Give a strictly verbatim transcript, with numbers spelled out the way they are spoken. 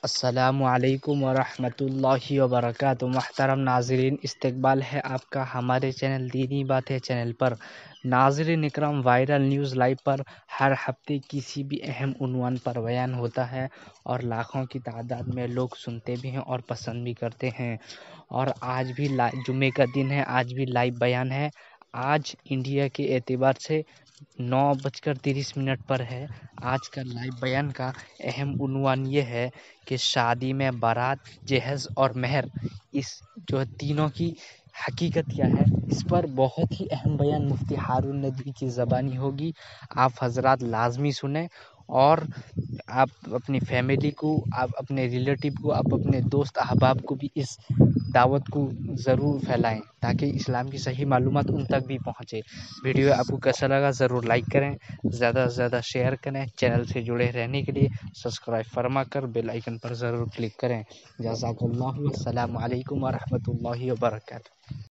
السلام علیکم ورحمۃ اللہ وبرکاتہ۔ محترم ناظرین، استقبال ہے آپ کا ہمارے چینل دینی باتیں چینل پر۔ ناظرین اکرام، وائرل نیوز لائیو پر ہر ہفتے کسی بھی اہم عنوان پر بیان ہوتا ہے اور لاکھوں کی تعداد میں لوگ سنتے بھی ہیں اور پسند بھی کرتے ہیں، اور آج بھی جمعے کا دن ہے، آج بھی لائیو بیان ہے۔ آج انڈیا کے اعتبار سے نو بج کر تیس منٹ پر ہے۔ آج کا لائیو بیان کا اہم عنوان یہ ہے کہ شادی میں بارات، جہیز اور مہر، اس جو تینوں کی حقیقت کیا ہے، اس پر بہت ہی اہم بیان مفتی ہارون ندوی کی زبانی ہوگی۔ آپ حضرات لازمی سنیں، اور آپ اپنی فیملی کو، آپ اپنے ریلیٹیو کو، آپ اپنے دوست احباب کو بھی اس دعوت کو ضرور پھیلائیں تاکہ اسلام کی صحیح معلومات ان تک بھی پہنچے۔ ویڈیو آپ کو کیسا لگا ضرور لائک کریں، زیادہ سے زیادہ شیئر کریں۔ چینل سے جڑے رہنے کے لیے سبسکرائب فرما کر بیل آئیکن پر ضرور کلک کریں۔ جزاک اللہ۔ السلام علیکم ورحمۃ اللہ وبرکاتہ۔